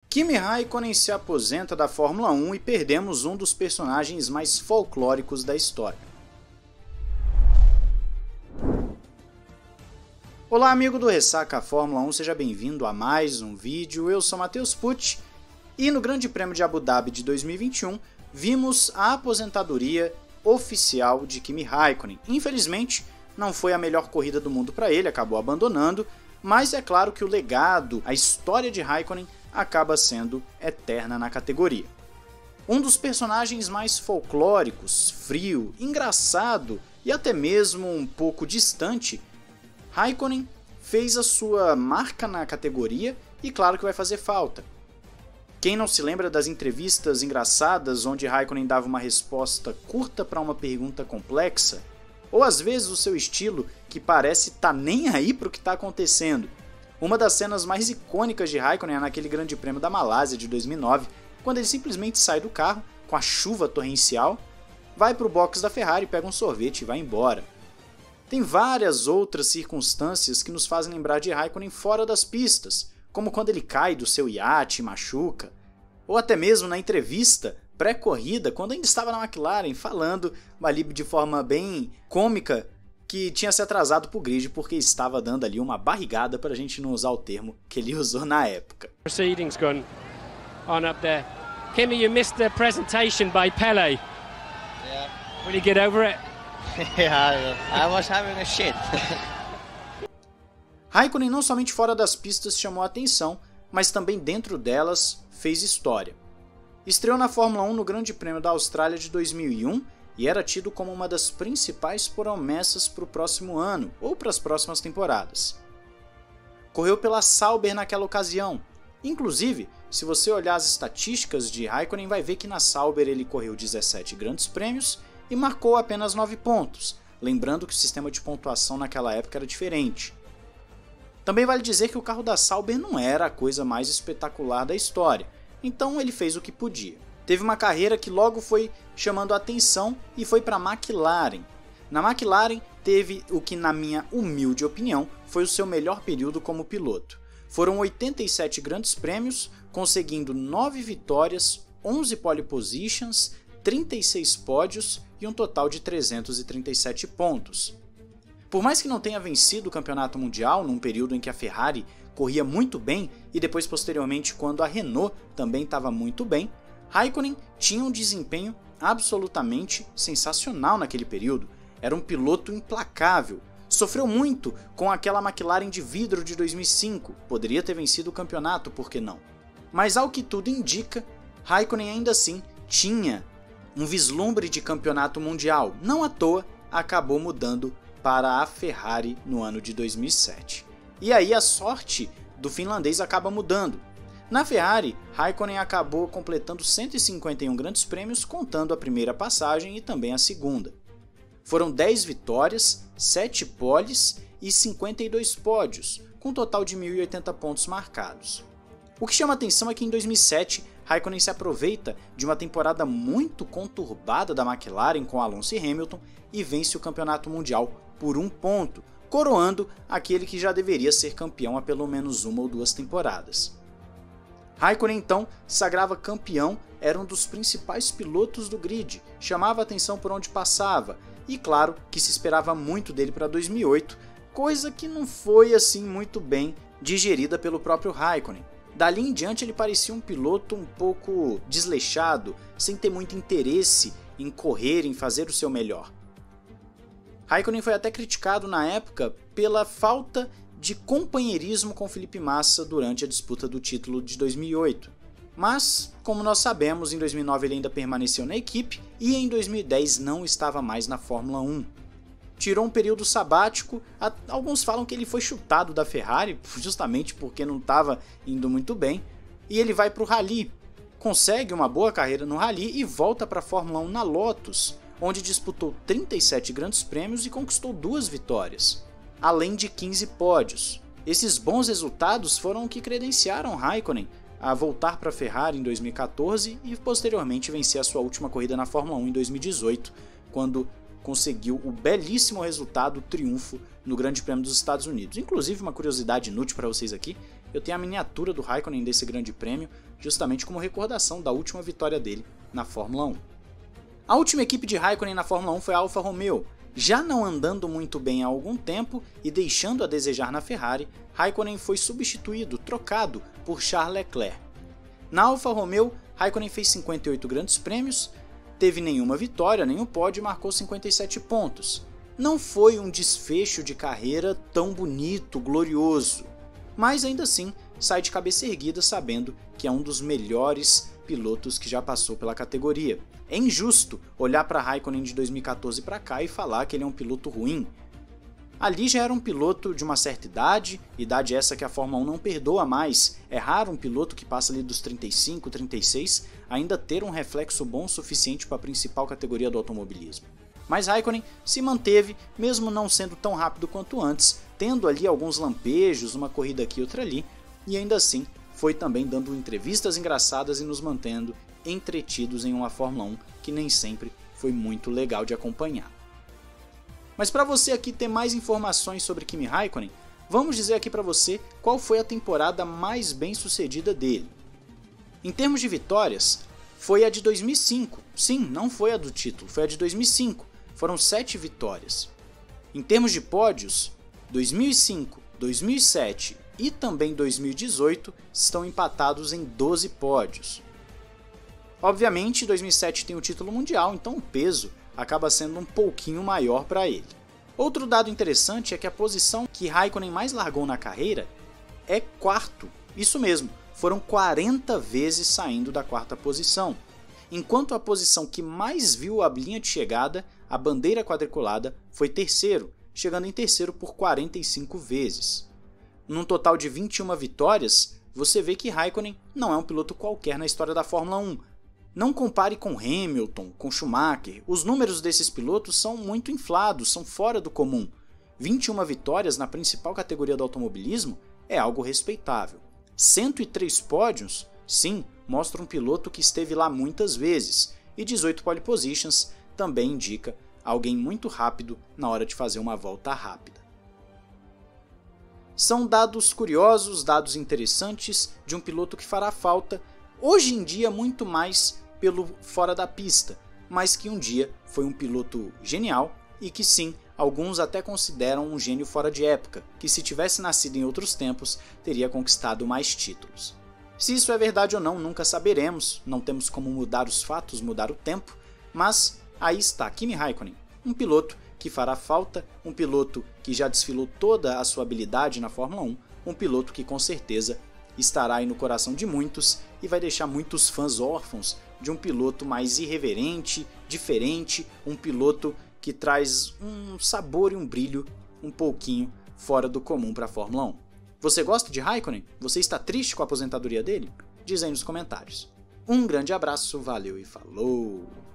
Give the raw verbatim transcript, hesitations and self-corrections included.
Kimi Raikkonen se aposenta da Fórmula um e perdemos um dos personagens mais folclóricos da história. Olá amigo do Ressaca Fórmula um, seja bem-vindo a mais um vídeo. Eu sou Matheus Pucci e no Grande Prêmio de Abu Dhabi de dois mil e vinte e um vimos a aposentadoria oficial de Kimi Raikkonen. Infelizmente não foi a melhor corrida do mundo para ele, acabou abandonando, mas é claro que o legado, a história de Raikkonen acaba sendo eterna na categoria. Um dos personagens mais folclóricos, frio, engraçado e até mesmo um pouco distante, Raikkonen fez a sua marca na categoria e claro que vai fazer falta. Quem não se lembra das entrevistas engraçadas onde Raikkonen dava uma resposta curta para uma pergunta complexa? Ou às vezes o seu estilo que parece tá nem aí para o que está acontecendo. Uma das cenas mais icônicas de Raikkonen é naquele Grande Prêmio da Malásia de dois mil e nove, quando ele simplesmente sai do carro com a chuva torrencial, vai para o box da Ferrari, pega um sorvete e vai embora. Tem várias outras circunstâncias que nos fazem lembrar de Raikkonen fora das pistas, como quando ele cai do seu iate e machuca, ou até mesmo na entrevista pré-corrida, quando ainda estava na McLaren, falando ali de forma bem cômica que tinha se atrasado para o grid porque estava dando ali uma barrigada, para a gente não usar o termo que ele usou na época. Proceedings gone on up there. Kimi, you missed the presentation by Pele. Yeah. Will you get over it? Yeah, I was having a shit. Raikkonen não somente fora das pistas chamou a atenção, mas também dentro delas fez história. Estreou na Fórmula um no Grande Prêmio da Austrália de dois mil e um e era tido como uma das principais promessas para o próximo ano ou para as próximas temporadas. Correu pela Sauber naquela ocasião. Inclusive, se você olhar as estatísticas de Raikkonen, vai ver que na Sauber ele correu dezessete grandes prêmios e marcou apenas nove pontos, lembrando que o sistema de pontuação naquela época era diferente. Também vale dizer que o carro da Sauber não era a coisa mais espetacular da história, então ele fez o que podia. Teve uma carreira que logo foi chamando a atenção e foi para a McLaren. Na McLaren teve o que, na minha humilde opinião, foi o seu melhor período como piloto. Foram oitenta e sete grandes prêmios, conseguindo nove vitórias, onze pole positions, trinta e seis pódios e um total de trezentos e trinta e sete pontos. Por mais que não tenha vencido o campeonato mundial num período em que a Ferrari corria muito bem e depois posteriormente quando a Renault também estava muito bem, Raikkonen tinha um desempenho absolutamente sensacional naquele período. Era um piloto implacável. Sofreu muito com aquela McLaren de vidro de dois mil e cinco. Poderia ter vencido o campeonato, por que não? Mas ao que tudo indica, Raikkonen ainda assim tinha um vislumbre de campeonato mundial. Não à toa, acabou mudando para a Ferrari no ano de dois mil e sete. E aí a sorte do finlandês acaba mudando. Na Ferrari, Raikkonen acabou completando cento e cinquenta e um grandes prêmios, contando a primeira passagem e também a segunda. Foram dez vitórias, sete poles e cinquenta e dois pódios, com um total de mil e oitenta pontos marcados. O que chama atenção é que em dois mil e sete, Raikkonen se aproveita de uma temporada muito conturbada da McLaren com Alonso e Hamilton e vence o campeonato mundial por um ponto, coroando aquele que já deveria ser campeão há pelo menos uma ou duas temporadas. Raikkonen então se sagrava campeão, era um dos principais pilotos do grid, chamava a atenção por onde passava e claro que se esperava muito dele para dois mil e oito, coisa que não foi assim muito bem digerida pelo próprio Raikkonen. Dali em diante ele parecia um piloto um pouco desleixado, sem ter muito interesse em correr, em fazer o seu melhor. Raikkonen foi até criticado na época pela falta de companheirismo com Felipe Massa durante a disputa do título de dois mil e oito. Mas, como nós sabemos, em dois mil e nove ele ainda permaneceu na equipe e em dois mil e dez não estava mais na Fórmula um. Tirou um período sabático, alguns falam que ele foi chutado da Ferrari, justamente porque não estava indo muito bem, e ele vai para o Rally, consegue uma boa carreira no Rally e volta para a Fórmula um na Lotus, onde disputou trinta e sete grandes prêmios e conquistou duas vitórias, além de quinze pódios. Esses bons resultados foram o que credenciaram Raikkonen a voltar para a Ferrari em dois mil e quatorze e posteriormente vencer a sua última corrida na Fórmula um em dois mil e dezoito, quando conseguiu o belíssimo resultado, o triunfo no Grande Prêmio dos Estados Unidos. Inclusive, uma curiosidade inútil para vocês aqui, eu tenho a miniatura do Raikkonen desse Grande Prêmio, justamente como recordação da última vitória dele na Fórmula um. A última equipe de Raikkonen na Fórmula um foi a Alfa Romeo. Já não andando muito bem há algum tempo e deixando a desejar na Ferrari, Raikkonen foi substituído, trocado por Charles Leclerc. Na Alfa Romeo, Raikkonen fez cinquenta e oito grandes prêmios, teve nenhuma vitória, nenhum pódio e marcou cinquenta e sete pontos. Não foi um desfecho de carreira tão bonito, glorioso, mas ainda assim sai de cabeça erguida sabendo que é um dos melhores pilotos que já passou pela categoria. É injusto olhar para Raikkonen de dois mil e quatorze para cá e falar que ele é um piloto ruim. Ali já era um piloto de uma certa idade, idade essa que a Fórmula um não perdoa mais. É raro um piloto que passa ali dos trinta e cinco, trinta e seis ainda ter um reflexo bom o suficiente para a principal categoria do automobilismo. Mas Raikkonen se manteve, mesmo não sendo tão rápido quanto antes, tendo ali alguns lampejos, uma corrida aqui e outra ali, e ainda assim foi também dando entrevistas engraçadas e nos mantendo entretidos em uma Fórmula um que nem sempre foi muito legal de acompanhar. Mas para você aqui ter mais informações sobre Kimi Raikkonen, vamos dizer aqui para você qual foi a temporada mais bem sucedida dele. Em termos de vitórias, foi a de dois mil e cinco, sim, não foi a do título, foi a de dois mil e cinco, foram sete vitórias. Em termos de pódios, dois mil e cinco, dois mil e sete e também dois mil e dezoito estão empatados em doze pódios. Obviamente, dois mil e sete tem o título mundial, então o peso acaba sendo um pouquinho maior para ele. Outro dado interessante é que a posição que Raikkonen mais largou na carreira é quarto. Isso mesmo, foram quarenta vezes saindo da quarta posição, enquanto a posição que mais viu a linha de chegada, a bandeira quadriculada, foi terceiro, chegando em terceiro por quarenta e cinco vezes. Num total de vinte e uma vitórias, você vê que Raikkonen não é um piloto qualquer na história da Fórmula um. Não compare com Hamilton, com Schumacher, os números desses pilotos são muito inflados, são fora do comum. vinte e uma vitórias na principal categoria do automobilismo é algo respeitável. cento e três pódios, sim, mostra um piloto que esteve lá muitas vezes, e dezoito pole positions também indica alguém muito rápido na hora de fazer uma volta rápida. São dados curiosos, dados interessantes de um piloto que fará falta hoje em dia muito mais pelo fora da pista, mas que um dia foi um piloto genial e que sim, alguns até consideram um gênio fora de época, que se tivesse nascido em outros tempos, teria conquistado mais títulos. Se isso é verdade ou não, nunca saberemos, não temos como mudar os fatos, mudar o tempo, mas aí está Kimi Raikkonen, um piloto que fará falta, um piloto que já desfilou toda a sua habilidade na Fórmula um, um piloto que com certeza estará aí no coração de muitos e vai deixar muitos fãs órfãos de um piloto mais irreverente, diferente, um piloto que traz um sabor e um brilho um pouquinho fora do comum para a Fórmula um. Você gosta de Raikkonen? Você está triste com a aposentadoria dele? Diz aí nos comentários. Um grande abraço, valeu e falou!